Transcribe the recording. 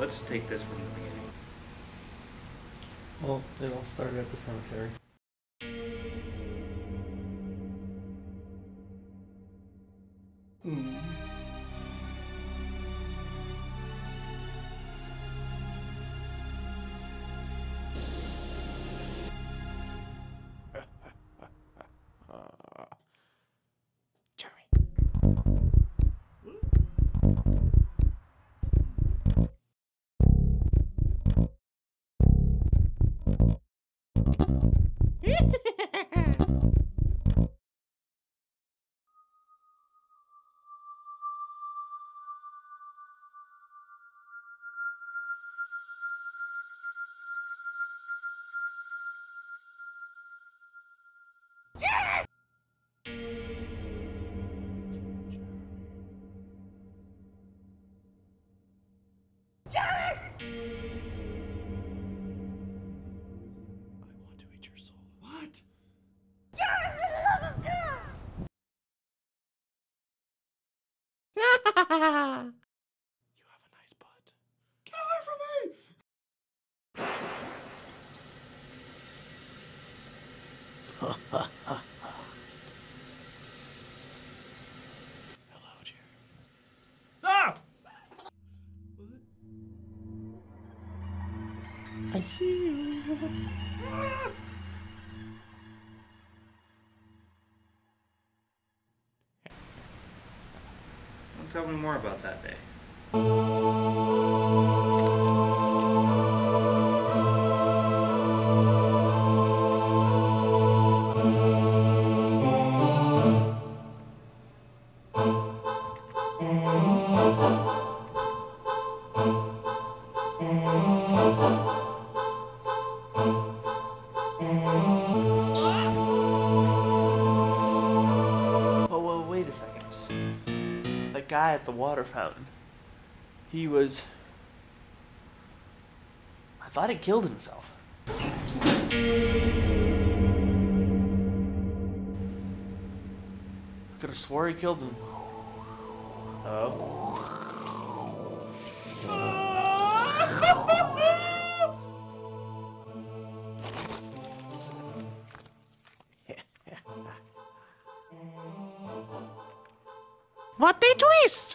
Let's take this from the beginning. Well, it all started at the cemetery. You have a nice butt. Get away from me! Hello, Jerry. Ah! What? I see you. Ah! Tell me more about that day. Oh, wait a second. That guy at the water fountain. He was... I thought he killed himself. I could have swore he killed him. Oh. What a twist!